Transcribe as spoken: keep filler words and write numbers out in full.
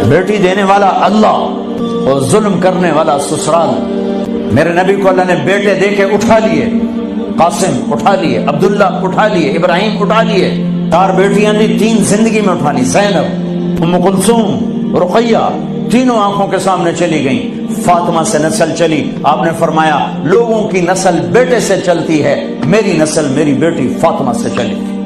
बेटी देने वाला अल्लाह और जुल्म करने वाला ससुराल। मेरे नबी को अल्लाह ने बेटे दे के उठा लिए, कासिम उठा लिए, अब्दुल्ला उठा लिए, इब्राहिम उठा लिए। चार बेटियां दी, तीन जिंदगी में उठा ली। ज़ैनब, उम्म कुलसूम, रुक़ैया, तीनों आंखों के सामने चली गई। फातिमा से नस्ल चली। आपने फरमाया लोगों की नस्ल बेटे से चलती है, मेरी नस्ल मेरी बेटी फातिमा से चली।